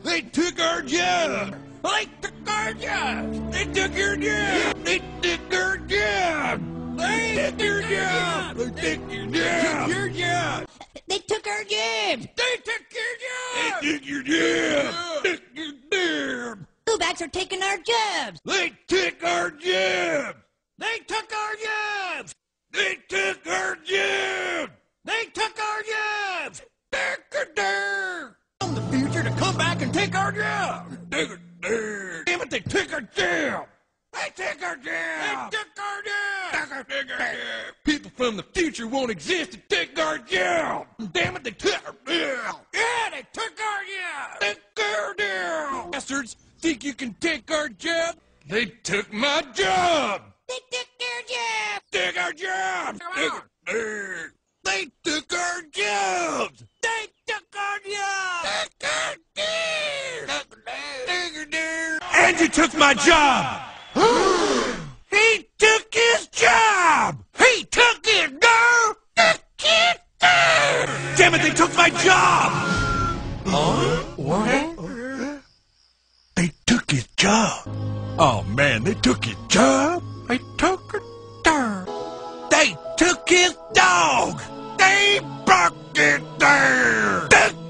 They took our job. They took our job. They took your job. They took our job. They took your job. They took your job. Your job. They took our jobs. They took your job. They took your job. Took your job. Bluebacks are taking our jobs. They took our jobs. They took our jobs. They took our jobs. They took our jobs. From the future to come back and take our job. Damn it, they took our job. They took our job. They took our job. Took our job. People from the future won't exist to take our job. Damn it, they took our job. Yeah, they took our job. They took our job. Bastards, think you can take our job? They took my job. They took our jobs. Took our jobs. They took our jobs. They took our jobs. And you took my job. He took his job. He took it. No. Damn it, they took my job. What? They took his job. Oh man, they took his job. They took it. They took his dog. They broke it there.